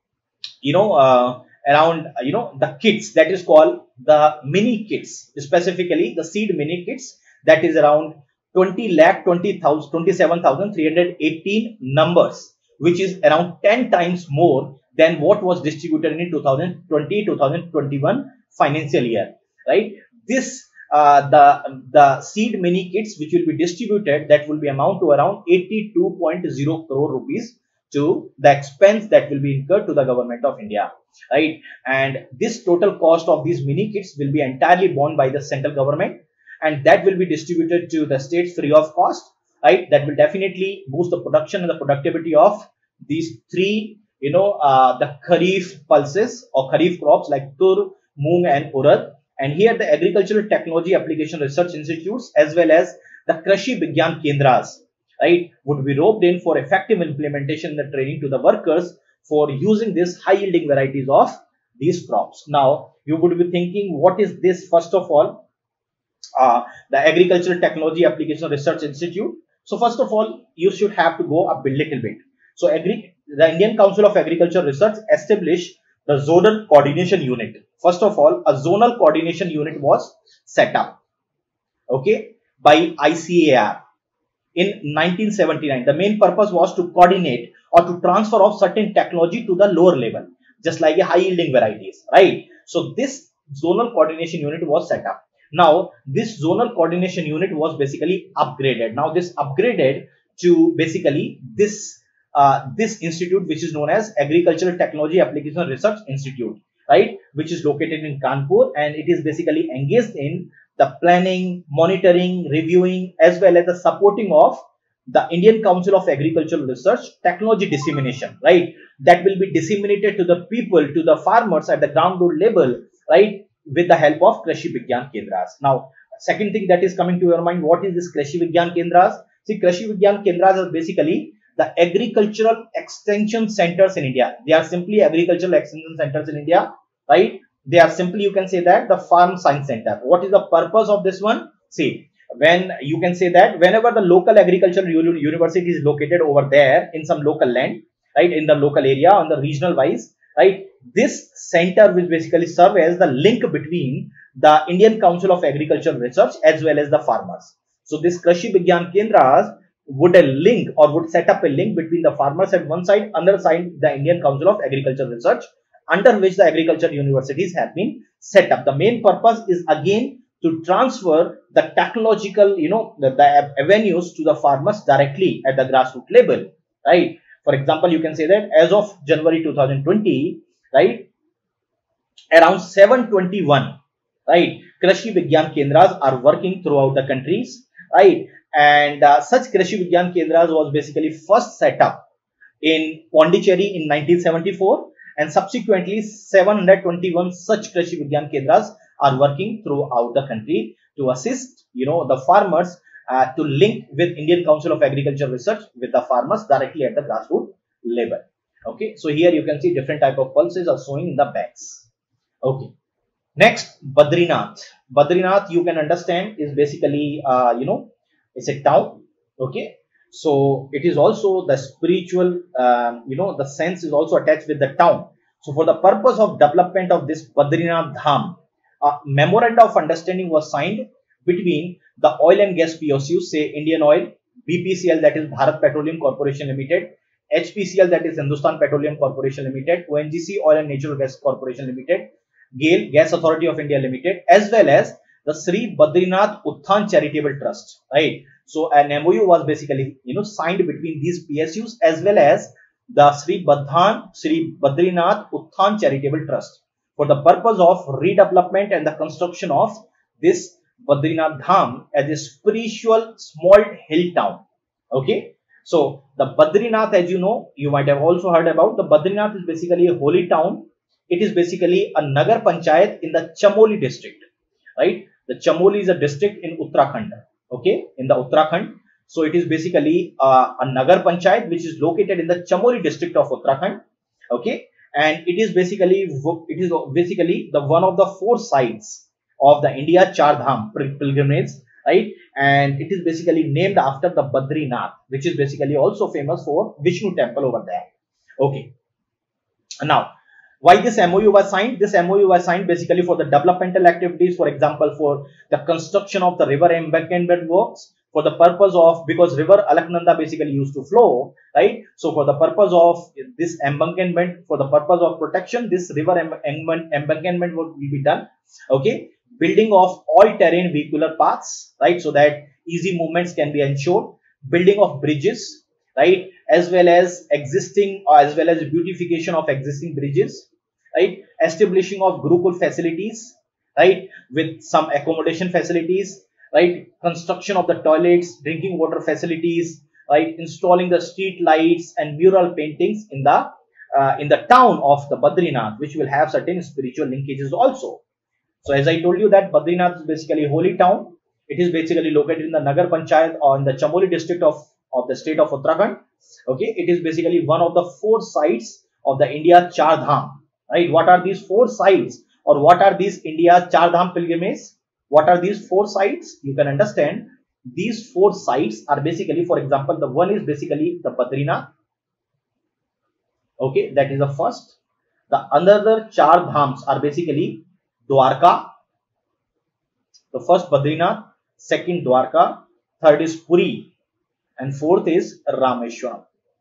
you know uh, around you know the kits, that is called the mini kits, specifically the seed mini kits, that is around twenty lakh twenty thousand twenty-seven thousand three hundred eighteen numbers, which is around ten times more than what was distributed in two thousand twenty two thousand twenty-one financial year, right? This uh, the the seed mini kits which will be distributed, that will be amount to around eighty-two point zero crore rupees to the expense that will be incurred to the government of India, right? And this total cost of these mini kits will be entirely borne by the central government, and that will be distributed to the states free of cost, right? That will definitely boost the production and the productivity of these three, you know, uh, the kharif pulses or kharif crops like tur, moong, and urad. And here the Agricultural Technology Application Research Institutes as well as the Krishi Vigyan Kendras, right, would be roped in for effective implementation and the training to the workers for using this high yielding varieties of these crops. Now you would be thinking, what is this? First of all, uh, the Agricultural Technology Application Research Institute. So first of all, you should have to go up a little bit. So agri the Indian Council of Agriculture Research established the zonal coordination unit. First of all, a zonal coordination unit was set up, okay, by I C A R in nineteen seventy-nine. The main purpose was to coordinate or to transfer of certain technology to the lower level, just like a high yielding varieties, right? So this zonal coordination unit was set up. Now this zonal coordination unit was basically upgraded. Now this upgraded to basically this uh, this institute, which is known as Agricultural Technology Application Research Institute, right, which is located in Kanpur, and it is basically engaged in the planning, monitoring, reviewing, as well as the supporting of the Indian Council of Agricultural Research technology dissemination, right? That will be disseminated to the people, to the farmers at the ground root level, right, with the help of Krishi Vigyan Kendras. Now, second thing that is coming to your mind, what is this Krishi Vigyan Kendras? See, Krishi Vigyan Kendras are basically the agricultural extension centers in India. They are simply agricultural extension centers in India, right? They are simply, you can say that, the farm science center. What is the purpose of this one? See, when you can say that whenever the local agricultural university is located over there in some local land, right, in the local area on the regional wise, right, this center will basically serve as the link between the Indian Council of Agricultural Research as well as the farmers. So this Krishi Vigyan Kendras would a link or would set up a link between the farmers at one side, other side the Indian Council of Agriculture Research, under which the agriculture universities have been set up. The main purpose is again to transfer the technological, you know, the, the avenues to the farmers directly at the grassroots level, right? For example, you can say that as of January two thousand twenty, right, around seven hundred twenty-one, right, Krishi Vigyan Kendras are working throughout the countries, right? And uh, such Krishi Vigyan Kendras was basically first set up in Pondicherry in nineteen seventy-four, and subsequently seven hundred twenty-one such Krishi Vigyan Kendras are working throughout the country to assist, you know, the farmers uh, to link with Indian Council of Agriculture Research with the farmers directly at the grassroots level. Okay, so here you can see different type of pulses are showing in the bags. Okay, next, Badrinath. Badrinath, you can understand, is basically uh, you know, it's a town. Okay, so it is also the spiritual, um, you know, the sense is also attached with the town. So for the purpose of development of this Badrinath Dham, a memorandum of understanding was signed between the oil and gas P S Us, say Indian Oil, B P C L, that is Bharat Petroleum Corporation Limited, H P C L, that is Hindustan Petroleum Corporation Limited, O N G C, Oil and Natural Gas Corporation Limited, GAIL, Gas Authority of India Limited, as well as the Sri Badrinath Utthan Charitable Trust, right? So an M O U was basically, you know, signed between these P S Us as well as the Sri Badhan, Sri Badrinath Utthan Charitable Trust for the purpose of redevelopment and the construction of this Badrinath Dham as a spiritual small hill town. Okay, so the Badrinath, as you know, you might have also heard about, the Badrinath is basically a holy town. It is basically a Nagar Panchayat in the Chamoli district, right? The Chamoli is a district in Uttarakhand, okay, in the Uttarakhand. So it is basically uh, a Nagar Panchayat which is located in the Chamoli district of Uttarakhand, okay, and it is basically it is basically the one of the four sites of the India Char Dham pilgrimage, right? And it is basically named after the Badrinath, which is basically also famous for Vishnu temple over there. Okay, now why this M O U was signed? This M O U was signed basically for the developmental activities, for example, for the construction of the river embankment works, for the purpose of, because river Alaknanda basically used to flow, right? So for the purpose of this embankment, for the purpose of protection, this river embankment work will be done. Okay, building of all terrain vehicular paths, right? So that easy movements can be ensured. Building of bridges, right, as well as existing or as well as beautification of existing bridges, right, establishing of Gurukul facilities, right, with some accommodation facilities, right, construction of the toilets, drinking water facilities, right, installing the street lights and mural paintings in the uh, in the town of the Badrinath, which will have certain spiritual linkages also. So as I told you that Badrinath is basically a holy town. It is basically located in the Nagar Panchayat or in the Chamoli district of of the state of Uttarakhand. Okay, it is basically one of the four sites of the India Char Dham, right? What are these four sites, or what are these India Char Dham pilgrimages? What are these four sites? You can understand these four sites are basically, for example, the one is basically the Badrinath. Okay, that is the first. The another Char Dhams are basically Dwarka. The first Badrinath, second Dwarka, third is Puri, and fourth is Rameshwaram.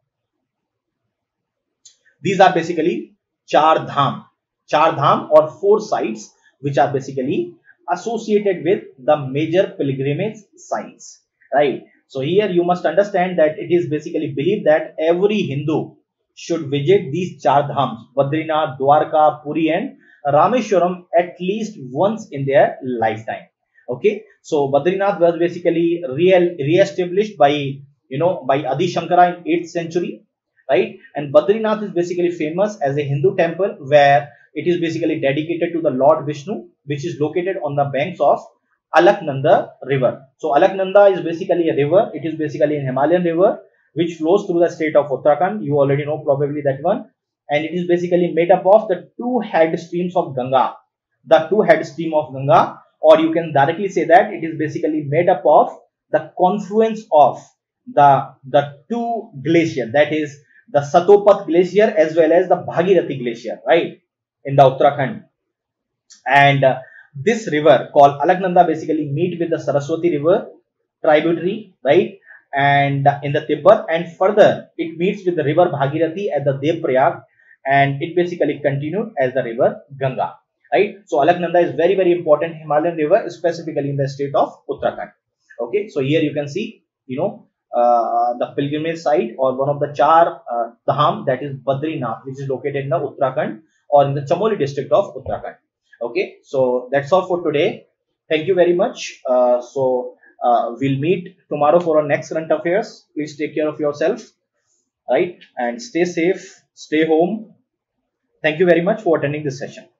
These are basically Char Dham, Char Dham or four sites which are basically associated with the major pilgrimage sites, right? So here you must understand that it is basically believed that every Hindu should visit these Char Dhams, Badrinath, Dwarka, Puri and Rameshwaram at least once in their lifetime. Okay, so Badrinath was basically real re-established by, you know, by Adi Shankara in eighth century, right? And Badrinath is basically famous as a Hindu temple where it is basically dedicated to the Lord Vishnu, which is located on the banks of Alaknanda river. So Alaknanda is basically a river. It is basically an Himalayan river which flows through the state of Uttarakhand. You already know probably that one. And it is basically made up of the two head streams of Ganga, the two head stream of Ganga, or you can directly say that it is basically made up of the confluence of the, the two glaciers, that is the Satopat glacier as well as the Bhagirathi glacier, right, in the Uttarakhand. And uh, this river called Alaknanda basically meet with the Saraswati river, tributary, right? And in the Tibet, and further it meets with the river Bhagirathi at the Devprayag, and it basically continued as the river Ganga, right? So Alaknanda is very very important Himalayan river, specifically in the state of Uttarakhand. Okay, so here you can see, you know, uh, the pilgrimage site or one of the Char uh, Dham, that is Badrinath, which is located in the Uttarakhand or in the Chamoli district of Uttarakhand. Okay, so that's all for today. Thank you very much. Uh, so uh, we'll meet tomorrow for our next current affairs. Please take care of yourself, right? And stay safe, stay home. Thank you very much for attending this session.